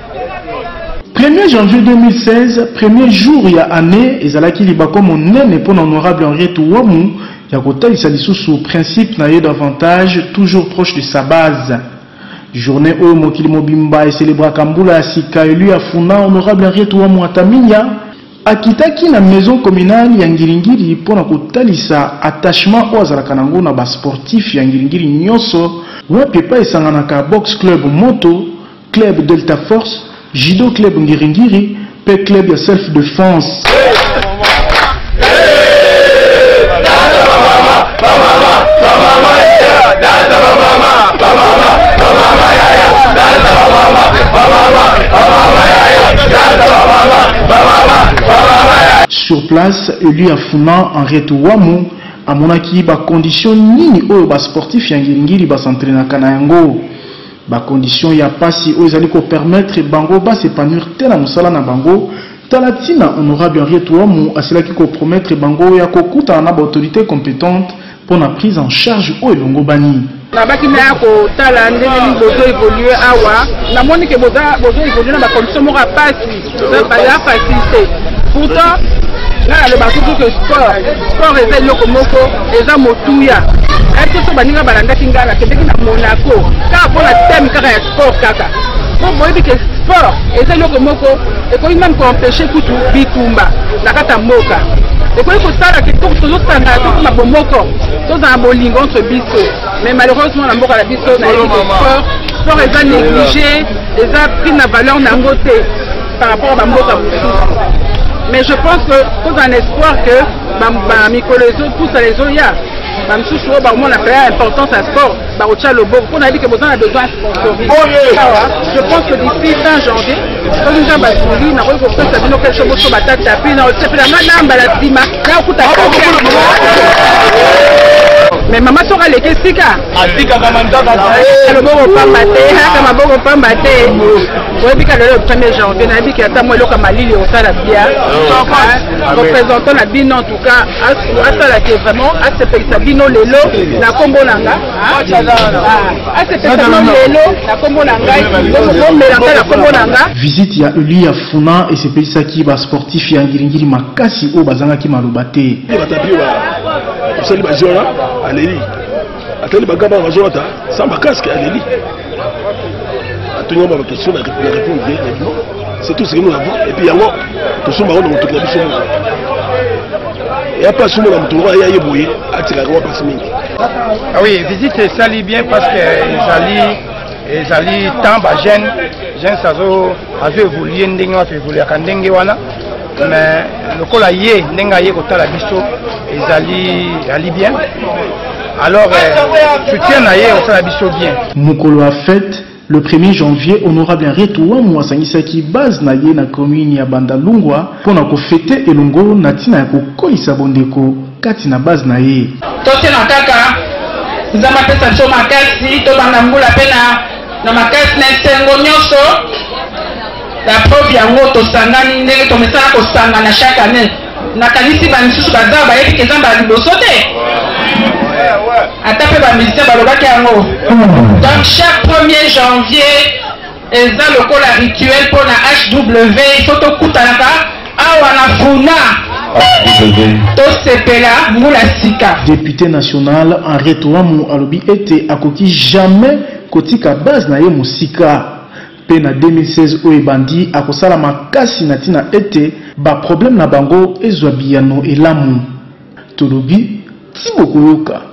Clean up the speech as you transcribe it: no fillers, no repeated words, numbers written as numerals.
1er janvier 2016, premier jour il y a année, ezalaki libako monene pour l'honorable Henriette Ouamou, Yakota Issalisu sous principe naïe davantage, toujours proche de sa base. Journée où Mokili Mobimba et célébra Kambula Sika élu à Funa, honorable Henriette Ouamou Ataminya, akitaki na maison communale ya Ngiringiri pour nakotalisa attachement aux Azalakanango na bas sportif ya Ngiringiri nyonso, wapi pa esanganaka box club moto, club Delta Force, Judo Club Ngiringiri, P Club Self Defense. Sur place, élu à Funa Henriette Ouamou, à monaki ba condition nini oyo ba sportif ya Ngiringiri ba s'entraîner kana yango. Ba condition ya pasi oyo ezali ko permettre bango ba s'épanouir tela musala na bango. Talatina honorable Henriette Ouamou asilaki ko promettre bango ya kokuta na ba autorité compétente pour la prise en charge oyo longo bani. Nabaki na ko tala ndenge bozo évoluer awa na moni ke bozo évoluer na ba condition moko pasi ba ya facilité. Pourtant là le basuku que sport eza loko moko eza motuya. Est-ce que baninga balanda kingala kebeki na Monaco ka pour la thème kaka ya sport kaka. Bon moi que sport eza loko moko et ko même ko empêcher kutu bitumba na kata mboka. Et quand il faut ça, que tout le monde a bomoko, tout un bolingo entre biso. Mais malheureusement, la mort à la biso n'a été que sport est négligé, les a pris la valeur d'un côté par rapport à la mort. Mais je pense que pour un espoir que Mikolezo pousse à les oya. On a fait importance à sport. On a dit que vous avez besoin de sponsoriser. Je pense que d'ici fin janvier, quand nous avons basculé, nous avons fait quelque chose sur la tête. Puis nous avons fait la cima. Mais maman sera les questions. Le bon pas maté, comme un bon pas maté. Oui, puis le 1er janvier, on a dit qu'il y a moi comme à Lille au Salabia. Représentant la bine en tout cas, à ça qui est vraiment à ce pays sabino lelo na kombo nanga. À ce pays sabino lelo na kombo nanga. On mélange la kombo nanga. Visite ya Eli ya Funa et ce pays saki ba sportif ya Ngiringiri makasi o bazanga ki malobate. Sali bajora aleli atali bagaba bajora samba casque aleli atuni ba question na répondre directement c'est tout ce que nous avons et puis yango to somba on to la biso et après somo na mutoro ya yeboye atira ko passe mingi. Ah oui, visite sali bien parce que ils allaient tant ba jeune sazo avait évolué ndenge wa évoluer kandenge wana. Mais le col yé n'enga yé kota la biso ali bien. Alors soutien na yé kota la biso bien. Mukolo a fait le 1er janvier honorable Henriette Ouamou asangisaki base na yé na commune ya Bandalungwa pour na ko fêter elongo na tina ko kolisa bondeko kati na base na yé. Tote na kaka nzamba pesa so makasi to banda mbula pena na makasi na sengo nyoso. La preuve yango to sangani ndenge to mesala ko sangana chaque année na kanisi ba misusu baza ba yebi kezamba liboso te ata pe ba musicien balobaki yango. Donc chaque 1er janvier eza lokola rituel pour la HW il faut to kutanaka awa na Funa to sepela mula sika. Député national Henriette Ouamou alobi ete akoki jamais kotika base na ye musika. Na 2016 o ebandi akosala makasi na tina ete ba problème na bango ezwa biyano elamu tolobi ti bokoyoka.